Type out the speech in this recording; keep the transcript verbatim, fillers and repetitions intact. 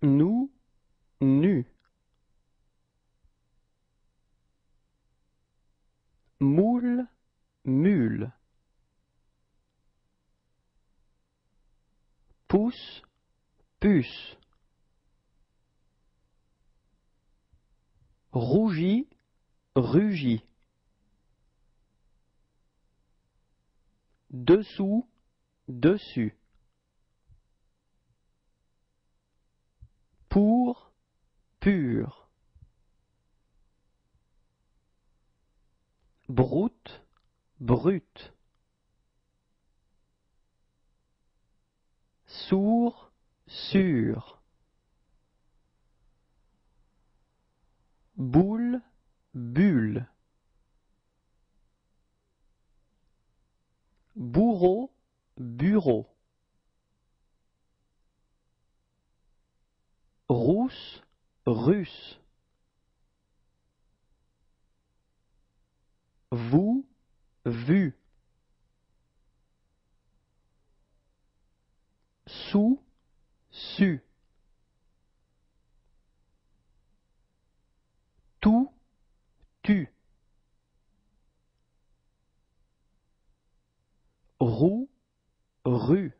nous, nu. Moule, mule. Pouce, puce. Rougi, rugit. Dessous, dessus. Pour, pur. Broute, brute. Sourd, sûr. Boule, bulle. Bourreau, bureau. Rousse, russe. Vous, vu. Sous, su. Tout, tu. Roue, rue.